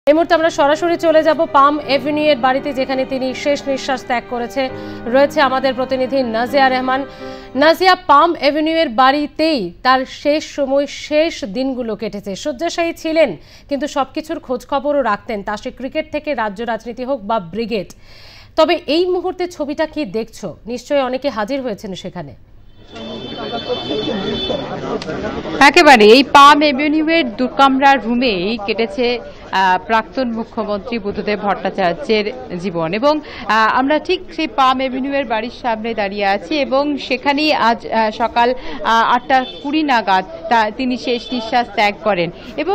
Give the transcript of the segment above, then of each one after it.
এই মুহূর্তে আমরা সরাসরি চলে যাব পাম এভিনিউ এর বাড়িতে, যেখানে তিনি শেষ নিঃশ্বাস ত্যাগ করেছে। রয়েছে আমাদের প্রতিনিধি নাজিয়া রহমান। নাজিয়া, পাম এভিনিউ এর বাড়িতেই তার শেষ সময়, শেষ দিনগুলো কেটেছে। শয্যাশায়ী ছিলেন, কিন্তু সবকিছুর খোঁজ খবরও রাখতেন, তা সে ক্রিকেট থেকে রাজ্য রাজনীতি হোক বা ব্রিগেড। তবে এই মুহূর্তে ছবিটা কি দেখছো? নিশ্চয়ই অনেকে হাজির হয়েছেন সেখানে। একেবারে এই পাম এভিনিউয়ের দুকামরার রুমেই কেটেছে প্রাক্তন মুখ্যমন্ত্রী বুদ্ধদেব ভট্টাচার্যের জীবন, এবং আমরা ঠিক সেই পাম এভিনিউয়ের বাড়ির সামনে দাঁড়িয়ে আছি, এবং সেখানেই আজ সকাল 8:20 নাগাদ তিনি শেষ নিঃশ্বাস ত্যাগ করেন। এবং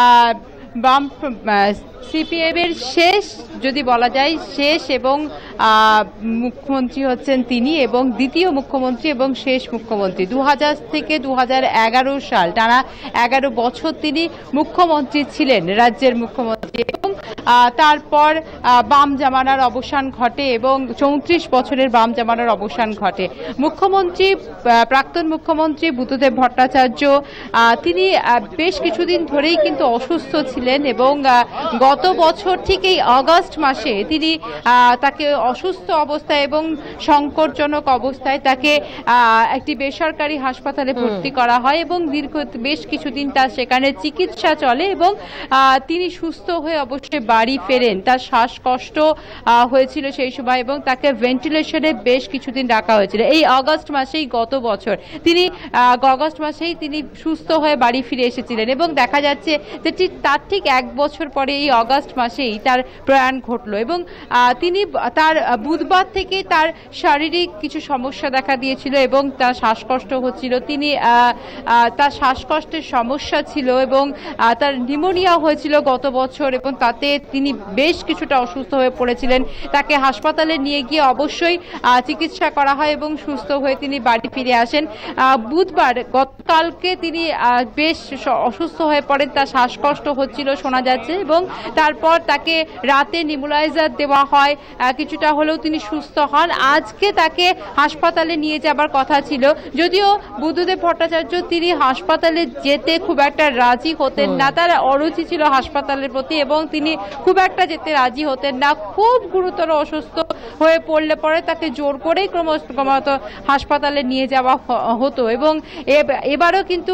সিপিএম এর শেষ, যদি বলা যায় শেষ এবং মুখ্যমন্ত্রী হচ্ছেন তিনি, এবং দ্বিতীয় মুখ্যমন্ত্রী এবং শেষ মুখ্যমন্ত্রী। 2000 থেকে 2011 সাল, টানা 11 বছর তিনি মুখ্যমন্ত্রী ছিলেন, রাজ্যের মুখ্যমন্ত্রী। এবং তারপর বাম জামানার অবসান ঘটে, এবং 34 বছরের বাম জামানার অবসান ঘটে। মুখ্যমন্ত্রী, প্রাক্তন মুখ্যমন্ত্রী বুদ্ধদেব ভট্টাচার্য, তিনি বেশ কিছুদিন ধরেই কিন্তু অসুস্থ ছিলেন, এবং গত বছর ঠিক এই আগস্ট মাসে তিনি তাকে অসুস্থ অবস্থায় এবং সংকটজনক অবস্থায় তাকে একটি বেসরকারি হাসপাতালে ভর্তি করা হয়, এবং বেশ কিছুদিন তার সেখানে চিকিৎসা চলে, এবং তিনি সুস্থ হয়ে অবশ্যই বাড়ি ফেরেন। তার শ্বাসকষ্ট হয়েছিল সেই সময়, এবং তাকে ভেন্টিলেশনে বেশ কিছুদিন রাখা হয়েছিল। এই আগস্ট মাসেই, গত বছর তিনি আগস্ট মাসেই তিনি সুস্থ হয়ে বাড়ি ফিরে এসেছিলেন, এবং দেখা যাচ্ছে যে তার ঠিক 1 বছর পরে এই আগস্ট মাসেই তার প্রয়াণ ঘটলো। এবং তিনি তার বুধবার থেকে তার শারীরিক কিছু সমস্যা দেখা দিয়েছিল, এবং তার শ্বাসকষ্ট হচ্ছিল। তিনি তার শ্বাসকষ্টের সমস্যা ছিল, এবং তার নিউমোনিয়া হয়েছিল গত বছর, এবং তাতে তিনি বেশ কিছুটা অসুস্থ হয়ে পড়েছিলেন। তাকে হাসপাতালে নিয়ে গিয়ে অবশ্যই চিকিৎসা করা হয়, এবং সুস্থ হয়ে তিনি বাড়ি ফিরে আসেন। বুধবার, গতকালকে তিনি বেশ অসুস্থ হয়ে পড়েন, তার শ্বাসকষ্ট হচ্ছিল শোনা যাচ্ছে, এবং তারপর তাকে রাতে নিউমোলাইজার দেওয়া হয়, কিছুটা হলেও তিনি সুস্থ হন। আজকে তাকে হাসপাতালে নিয়ে যাবার কথা ছিল, যদিও বুদ্ধদেব ভট্টাচার্য তিনি হাসপাতালে যেতে খুব একটা রাজি হতেন না, তার অরুচি ছিল হাসপাতালের প্রতি, এবং তিনি খুব একটা যেতে রাজি হতেন না। খুব গুরুতর অসুস্থ হয়ে পড়লে পরে তাকে জোর করেই ক্রমশ হাসপাতালে নিয়ে যাওয়া হতো। এবং এবারও কিন্তু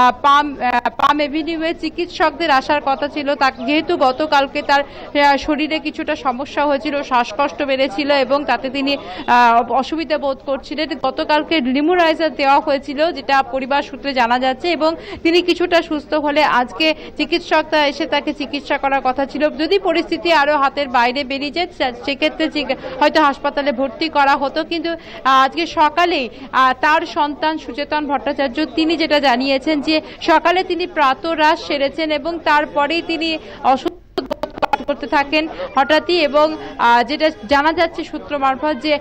পাম এভিনিউয়ে চিকিৎসকদের আসার কথা ছিল, যেহেতু গতকালকে তার শরীরে কিছুটা সমস্যা হয়েছিল, শ্বাসকষ্ট বেড়েছিল, এবং তাতে তিনি অসুবিধা বোধ করছিলেন। গতকালকে নিউমোলাইজার দেওয়া হয়েছিল, যেটা পরিবার সূত্রে জানা যাচ্ছে, এবং তিনি কিছুটা সুস্থ হলে আজকে চিকিৎসকরা এসে তাকে চিকিৎসা করার কথা ছিল। যদি পরিস্থিতি আরো হাতের বাইরে বেরিয়ে যায়, সেক্ষেত্রে হয়তো হাসপাতালে ভর্তি করা হতো, কিন্তু আজকে সকালেই তার সন্তান সুচেতন ভট্টাচার্য তিনি যেটা জানিয়েছেন যে সকালে তিনি প্রাতরাশ সেরেছেন, এবং তারপরেই তিনি অসুস্থ করতে থাকেন হঠাৎই, এবং যেটা জানা যাচ্ছে সূত্র মারফত যে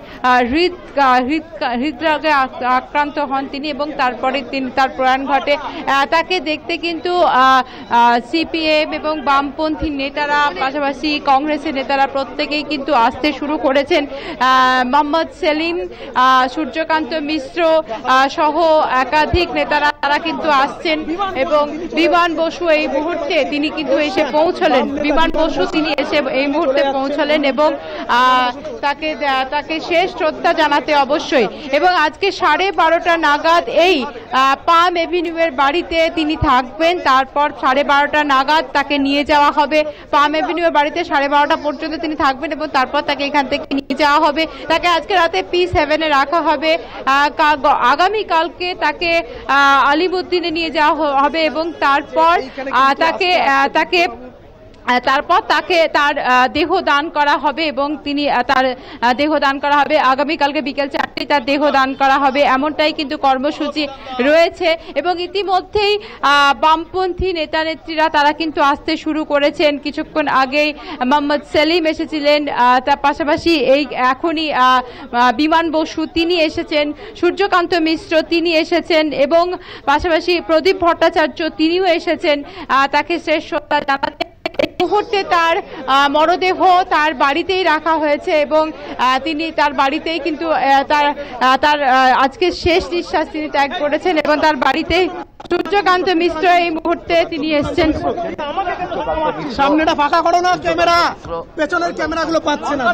হৃদরোগে আক্রান্ত হন তিনি, এবং তারপরে তার প্রয়াণ ঘটে। তাকে দেখতে কিন্তু সিপিএম এবং বামপন্থী নেতারা, পাশাপাশি কংগ্রেসের নেতারা প্রত্যেকেই কিন্তু আসতে শুরু করেছেন। মোহাম্মদ সেলিম, সূর্যকান্ত মিশ্র সহ একাধিক নেতারা তারা কিন্তু আসছেন, এবং বিমান বসু এই মুহূর্তে তিনি কিন্তু এসে পৌঁছলেন। বিমান বসু তিনি এসে এই মুহূর্তে পৌঁছলেন, এবং তাকে শেষ শ্রদ্ধা জানাতে অবশ্যই। এবং আজকে 12:30 নাগাদ এই পাম এভিনিউয়ের বাড়িতে তিনি থাকবেন, তারপর 12:30 নাগাদ তাকে নিয়ে যাওয়া হবে পাম এভিনিউয়ের বাড়িতে। 12:30 পর্যন্ত তিনি থাকবেন, এবং তারপর তাকে এখান থেকে নিয়ে যাওয়া হবে। তাকে আজকে রাতে P7 রাখা হবে। আগামীকালকে তাকে আলিমুদ্দিনে নিয়ে যাওয়া হবে, এবং তারপর তাকে তার দেহ দান করা হবে, এবং তিনি তার দেহ দান করা হবে আগামীকালকে বিকেল 4টায় তার দেহ দান করা হবে, এমনটাই কিন্তু কর্মসূচি রয়েছে। এবং ইতিমধ্যেই বামপন্থী নেতা নেত্রীরা তারা কিন্তু আসতে শুরু করেছেন। কিছুক্ষণ আগেই মোহাম্মদ সেলিম এসেছিলেন, তার পাশাপাশি এখনই বিমান বসু তিনি এসেছেন, সূর্যকান্ত মিশ্র তিনি এসেছেন, এবং পাশাপাশি প্রদীপ ভট্টাচার্য তিনিও এসেছেন তাকে শেষ শ্রদ্ধা জানাতে। এই মুহূর্তে তার মরদেহ তার বাড়িতেই রাখা হয়েছে, এবং তিনি তার বাড়িতেই কিন্তু তার আজকে শেষ নিঃশ্বাস তিনি ত্যাগ করেছেন, এবং তার বাড়িতেই সূর্যকান্ত মিশ্র এই মুহূর্তে তিনি এসছেন। সামনেটা ফাঁকা করো না, ক্যামেরা পেছনের ক্যামেরাগুলো পাচ্ছে না।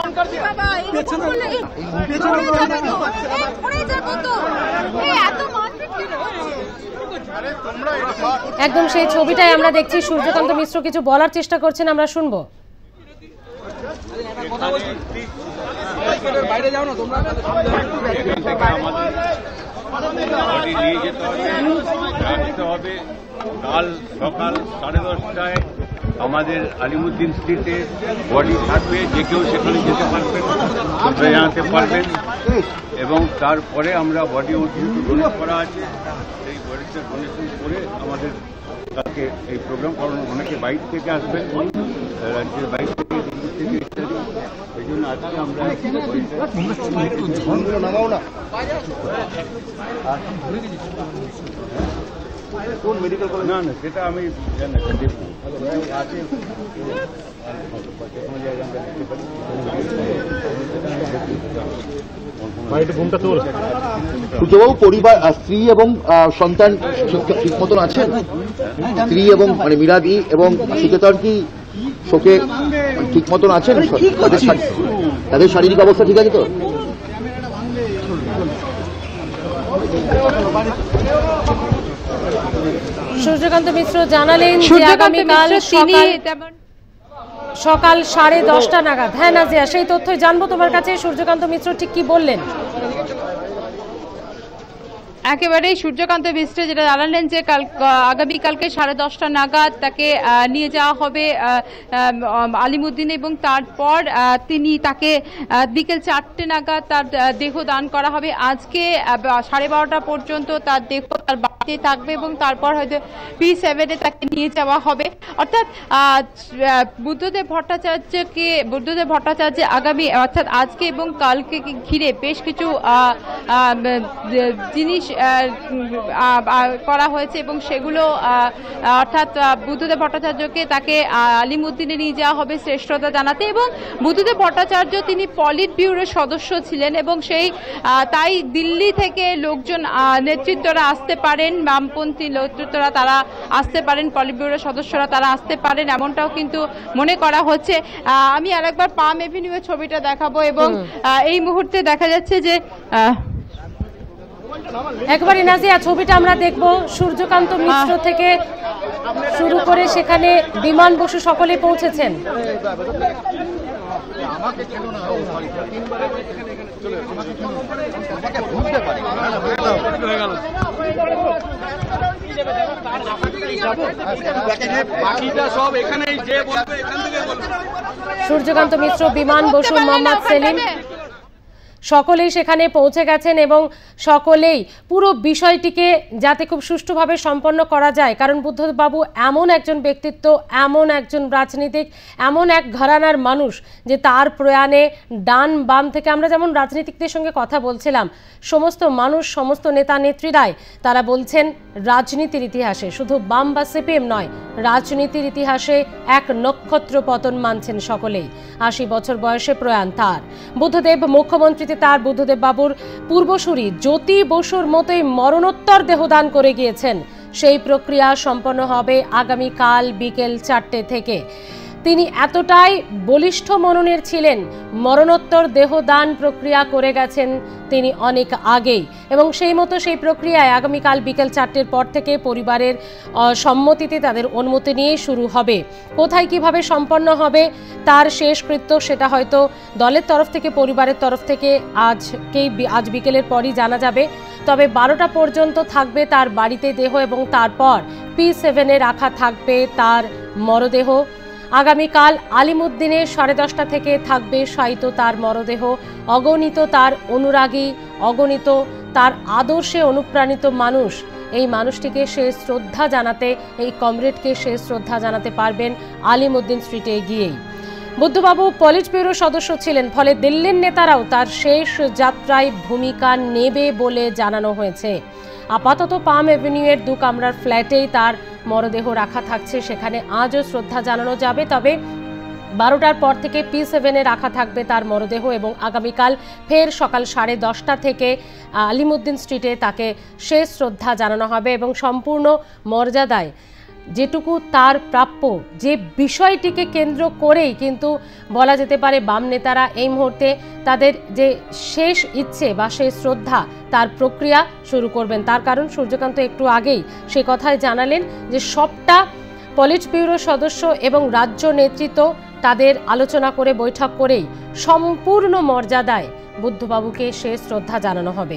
একদম সেই ছবিটাই আমরা দেখছি। সূর্যকান্ত মিশ্র কিছু বলার চেষ্টা করছেন, আমরা শুনবো। বাইরে যাও না তোমরা, নিয়ে যেতে হবে। কাল সকাল 10:30টায় আমাদের আলিমুদ্দিন স্ট্রিটে বডি থাকবে, যে কেউ সেখানে যেতে পারবেন, জানাতে পারবেন। এবং তারপরে আমরা বডি ডোনেট করা আছে, সেই বডিটা ডোনেশন করে আমাদের কালকে এই প্রোগ্রাম করানো। অনেকে বাইরে থেকে আসবেন, রাজ্যের বাইরে থেকে, দিল্লি থেকে ইত্যাদি। এই জন্য আজকে আমরা কোন মেডিকেল কলেজ না না সেটা আমি জানি না, দেখবো আছে কোনো জায়গায় আমরা দেখতে পারি। সূর্যবাবু, পরিবার, স্ত্রী এবং সন্তান ঠিক মতন আছেন? স্ত্রী এবং মানে মিরাদি এবং সুচেতন কি শোকে ঠিক মতন আছেন? তাদের শারীরিক অবস্থা ঠিক আছে তো? সূর্যকান্ত মিশ্র জানালেন যে আগামীকাল সকাল 10:30 নাগাদ। হ্যাঁ নাজিয়া, সেই তথ্যই জানবো তোমার কাছে। সূর্যকান্ত মিশ্র ঠিক কি বললেন? একেবারেই সূর্যকান্ত মিশ্র যেটা জানালেন যে আগামীকালকে 10:30 নাগাদ তাকে নিয়ে যাওয়া হবে আলিমুদ্দিন, এবং তারপর তাকে বিকেল 4টে নাগাদ তার দেহ দান করা হবে। আজকে 12:30 পর্যন্ত তার দেহ তার বাড়িতে থাকবে এবং তারপর হয়তো P7-এ তাকে নিয়ে যাওয়া হবে। অর্থাৎ বুদ্ধদেব ভট্টাচার্য আগামী অর্থাৎ আজকে এবং কালকে ঘিরে বেশ কিছু জিনিস করা হয়েছে এবং সেগুলো অর্থাৎ বুদ্ধদেব ভট্টাচার্যকে তাকে আলিমুদ্দিনে নিয়ে যাওয়া হবে শ্রেষ্ঠতা জানাতে। এবং বুদ্ধদেব ভট্টাচার্য তিনি পলিট ব্যুরোর সদস্য ছিলেন এবং তাই দিল্লি থেকে লোকজন নেতৃত্বরা আসতে পারেন, বামপন্থী নেতৃত্বরা তারা আসতে পারেন, পলিট ব্যুরোর সদস্যরা তারা আসতে পারেন, এমনটাও কিন্তু মনে করা হচ্ছে। আমি আরেকবার পাম এভিনিউয়ের ছবিটা দেখাবো এবং এই মুহূর্তে দেখা যাচ্ছে যে একবারে নাজিয়া ছবিটা আমরা দেখব। সূর্যকান্ত মিশ্র থেকে শুরু করে সেখানে বিমান বসু সকলে পৌঁছেছেন। সূর্যকান্ত মিশ্র, বিমান বসু, মোহাম্মদ সেলিম সকলেই সেখানে পৌঁছে গেছেন এবং সকলেই পুরো বিষয়টিকে যাতে খুব সুষ্ঠুভাবে সম্পন্ন করা যায়, কারণ বুদ্ধবাবু এমন একজন ব্যক্তিত্ব, এমন একজন রাজনীতিক, এমন এক ঘরানার মানুষ যে তার প্রয়াণে ডান বাম থেকে আমরা যেমন রাজনীতিকদের সঙ্গে কথা বলছিলাম, সমস্ত মানুষ, সমস্ত নেতা নেত্রীরাই তারা বলছেন রাজনীতির ইতিহাসে শুধু বাম বা সিপিএম নয়, রাজনীতির ইতিহাসে এক নক্ষত্র পতন মানছেন সকলেই। 80 বছর বয়সে প্রয়াণ তার। বুদ্ধদেব মুখ্যমন্ত্রীতে তার বুদ্ধদেব বাবুর পূর্বসূরি জ্যোতি বসুর মতোই মরণোত্তর দেহদান করে গিয়েছেন। সেই প্রক্রিয়া সম্পন্ন হবে আগামীকাল বিকেল 4টে থেকে। তিনি এতটাই বলিষ্ঠ মননের ছিলেন, মরণোত্তর দেহদান প্রক্রিয়া করে গেছেন তিনি অনেক আগেই, এবং সেই মতো সেই প্রক্রিয়ায় আগামীকাল বিকেল 4টের পর থেকে পরিবারের সম্মতিতে তাদের অনুমতি নিয়ে শুরু হবে। কোথায় কিভাবে সম্পন্ন হবে তার শেষকৃত্য সেটা হয়তো দলের তরফ থেকে, পরিবারের তরফ থেকে আজ বিকেলের পরই জানা যাবে। তবে 12টা পর্যন্ত থাকবে তার বাড়িতে দেহ এবং তারপর P7-এ রাখা থাকবে তার মরদেহ। আগামীকাল আলিমুদ্দিনে 10:30 থেকে থাকবে শায়িত তার মরদেহ। অগণিত তার অনুরাগী, অগণিত তার আদর্শে অনুপ্রাণিত মানুষ এই মানুষটিকে সে শ্রদ্ধা জানাতে, এই কমরেডকে সে শ্রদ্ধা জানাতে পারবেন আলিমুদ্দিন স্ট্রিটে গিয়েই। বুদ্ধবাবু পলিট ব্যুরোর সদস্য ছিলেন, ফলে দিল্লির নেতারাও তার শেষ যাত্রায় ভূমিকা নেবে বলে জানানো হয়েছে। আপাতত পাম এভিনিউয়ের 2 কামরার ফ্ল্যাটেই তার মরদেহ রাখা থাকছে, সেখানে আজও শ্রদ্ধা জানানো যাবে। তবে 12টার পর থেকে P7-এ রাখা থাকবে তার মরদেহ এবং আগামীকাল ফের সকাল 10:30 থেকে আলিমুদ্দিন স্ট্রিটে তাকে শেষ শ্রদ্ধা জানানো হবে এবং সম্পূর্ণ মর্যাদায় যেটুকু তার প্রাপ্য, যে বিষয়টিকে কেন্দ্র করেই কিন্তু বলা যেতে পারে বাম নেতারা এই মুহূর্তে তাদের যে শেষ ইচ্ছে বা শেষ শ্রদ্ধা তার প্রক্রিয়া শুরু করবেন। তার কারণ সূর্যকান্ত একটু আগেই সে কথাই জানালেন যে সবটা পলিট ব্যুরো সদস্য এবং রাজ্য নেতৃত্ব তাদের আলোচনা করে বৈঠক করেই সম্পূর্ণ মর্যাদায় বুদ্ধবাবুকে শেষ শ্রদ্ধা জানানো হবে।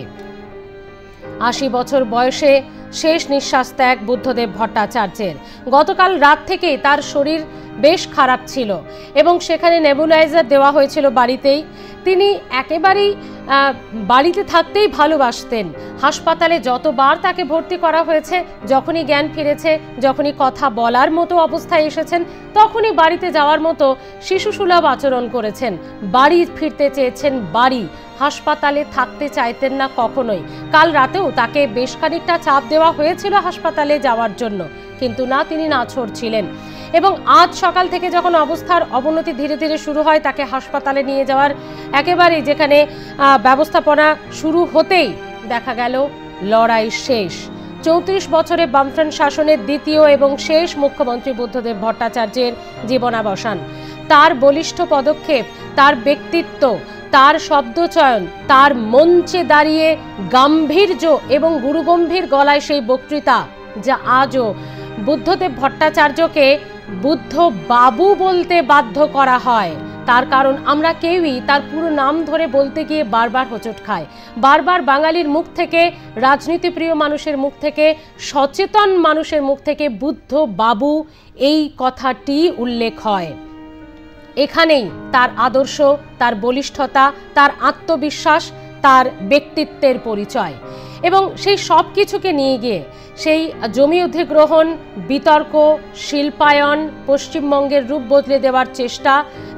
80 বছর বয়সে শেষ নিঃশ্বাস ত্যাগ বুদ্ধদেব ভট্টাচার্যের। গতকাল রাত থেকে তার শরীর বেশ খারাপ ছিল এবং সেখানে নেবুলাইজার দেওয়া হয়েছিল বাড়িতেই। তিনি একেবারেই বাড়িতে থাকতেই ভালোবাসতেন। হাসপাতালে যতবার তাকে ভর্তি করা হয়েছে, যখনই জ্ঞান ফিরেছে, যখনই কথা বলার মতো অবস্থায় এসেছেন, তখনই বাড়িতে যাওয়ার মতো শিশুসুলভ আচরণ করেছেন। বাড়ি ফিরতে চেয়েছেন, বাড়ি, হাসপাতালে থাকতে চাইতেন না কখনোই। কাল রাতেও তাকে বেশ খানিকটা চাপ দেওয়া হয়েছিল হাসপাতালে যাওয়ার জন্য, কিন্তু না, তিনি নাছোড় ছিলেন। এবং আজ সকাল থেকে যখন অবস্থার অবনতি ধীরে ধীরে শুরু হয়, তাকে হাসপাতালে নিয়ে যাওয়ার একেবারেই যেখানে ব্যবস্থাপনা শুরু হতেই দেখা গেল লড়াই শেষ। 34 বছরে বামফ্রন্ট শাসনের দ্বিতীয় এবং শেষ মুখ্যমন্ত্রী বুদ্ধদেব ভট্টাচার্যের জীবনাবসান। তার বলিষ্ঠ পদক্ষেপ, তার ব্যক্তিত্ব, তার শব্দচয়ন, তার মঞ্চে দাঁড়িয়ে গাম্ভীর্য এবং গুরুগম্ভীর গলায় সেই বক্তৃতা, যা আজও বুদ্ধদেব ভট্টাচার্যকে বুদ্ধ বাবু বলতে বাধ্য করা হয়। তার কারণ আমরা কেউই তার পুরো নাম ধরে বলতে গিয়ে বারবার হোঁচট খায়। বারবার বাঙালির মুখ থেকে, রাজনীতিপ্রিয় মানুষের মুখ থেকে, সচেতন মানুষের মুখ থেকে বুদ্ধ বাবু এই কথাটি উল্লেখ হয়। এখানেই তার আদর্শ, তার বলিষ্ঠতা, তার আত্মবিশ্বাস, তার ব্যক্তিত্বের পরিচয়। এবং সেই সব কিছুকে নিয়ে গিয়ে সেই জমি অধিগ্রহণ, বিতর্ক, শিল্পায়ন, পশ্চিমবঙ্গের রূপ বদলে দেওয়ার চেষ্টা,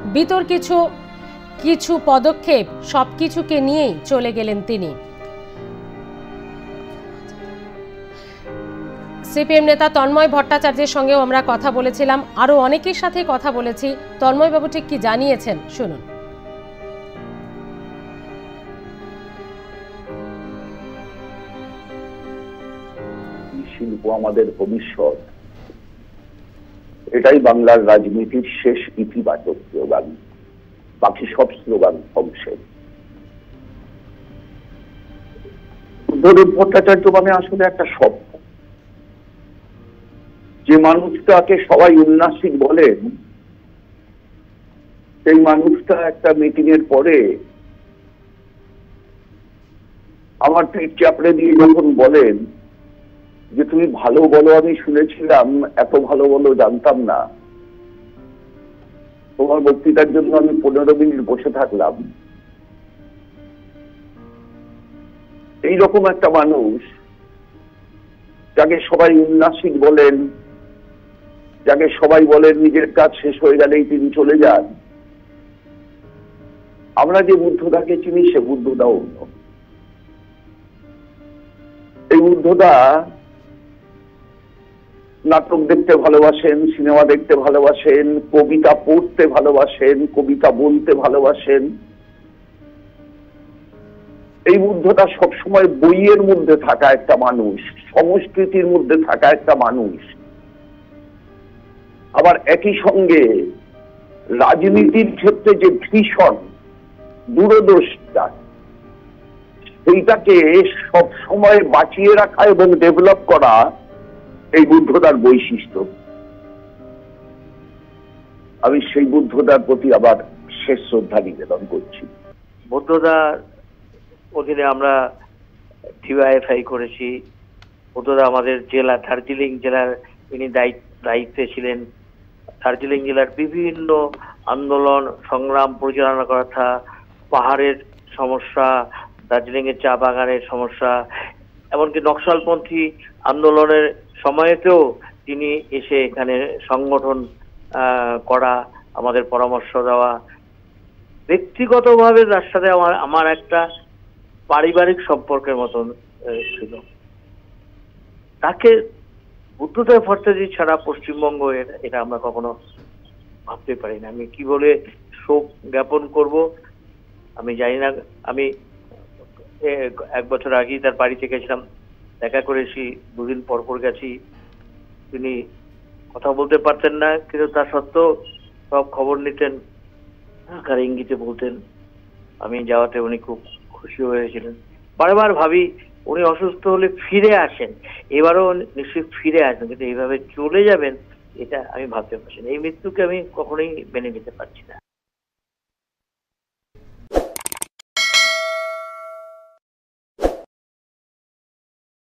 কিছু পদক্ষেপ, সব কিছুকে নিয়েই চলে গেলেন তিনি। সিপিএম নেতা তন্ময় ভট্টাচার্যের সঙ্গেও আমরা কথা বলেছিলাম, আরো অনেকের সাথে কথা বলেছি। তন্ময় বাবু ঠিক কি জানিয়েছেন শুনুন। শিল্প আমাদের ভবিষ্যৎ, এটাই বাংলার রাজনীতির শেষ ইতিবাচক স্লোগান। বাকি সব স্লোগান ধ্বংসের। বুদ্ধদেব ভট্টাচার্য মানে আসলে একটা স্বপ্ন। যে মানুষটাকে সবাই উল্লাসিক বলেন, সেই মানুষটা একটা মিটিং এর পরে আমার পিঠ চাপড়ে দিয়ে যখন বলেন যে তুমি ভালো বলো, আমি শুনেছিলাম, এত ভালো বলো জানতাম না, তোমার বক্তৃতার জন্য আমি 15 মিনিট বসে থাকলাম। এইরকম একটা মানুষ, যাকে সবাই উল্লাসিক বলেন, যাকে সবাই বলেন নিজের কাজ শেষ হয়ে গেলেই তিনি চলে যান, আমরা যে বুদ্ধদাকে চিনি সে বুদ্ধদা অন্য। এই বুদ্ধদা নাটক দেখতে ভালোবাসেন, সিনেমা দেখতে ভালোবাসেন, কবিতা পড়তে ভালোবাসেন, কবিতা বলতে ভালোবাসেন। এই বুদ্ধটা সবসময় বইয়ের মধ্যে থাকা একটা মানুষ, সংস্কৃতির মধ্যে থাকা একটা মানুষ। আবার একই সঙ্গে রাজনীতির ক্ষেত্রে যে ভীষণ দূরদর্শিতা, সেইটাকে সব সময় বাঁচিয়ে রাখা এবং ডেভেলপ করা এই বুদ্ধদার বৈশিষ্ট্য। আমি সেই বুদ্ধদার প্রতি আবার শেষ শ্রদ্ধা নিবেদন করছি। বুদ্ধদার অধীনে আমরা ডিওয়াইএফআই করেছি। বুদ্ধদা আমাদের জেলা, দার্জিলিং জেলার ইনি দায়িত্বে ছিলেন। দার্জিলিং জেলার বিভিন্ন আন্দোলন সংগ্রাম পরিচালনা করা, পাহাড়ের সমস্যা, দার্জিলিং এর চা বাগানের সমস্যা, এমনকি নকশালপন্থী আন্দোলনের সময়তেও তিনি এসে এখানে সংগঠন করা, আমাদের পরামর্শ দেওয়া। ব্যক্তিগতভাবে তার সাথে আমার একটা পারিবারিক সম্পর্কের মতন ছিল। তাকে বুদ্ধদেব ভট্টাচার্য ছাড়া পশ্চিমবঙ্গ এটা আমরা ভাবতে পারি না। আমি কি বলে শোক জ্ঞাপন করব আমি জানি না। আমি 1 বছর আগেই তার বাড়িতে গেছিলাম, দেখা করেছি, 2 দিন পর পর গেছি। তিনি কথা বলতে পারতেন না, কিন্তু তা সত্ত্বেও সব খবর নিতেন, আকার ইঙ্গিতে বলতেন। আমি যাওয়াতে উনি খুব খুশি হয়েছিলেন। বারবার ভাবি উনি অসুস্থ হলে ফিরে আসেন, এবারও নিশ্চয়ই ফিরে আসবেন, কিন্তু এইভাবে চলে যাবেন এটা আমি ভাবতে পারছি না। এই মৃত্যুকে আমি কখনোই মেনে নিতে পারছি না।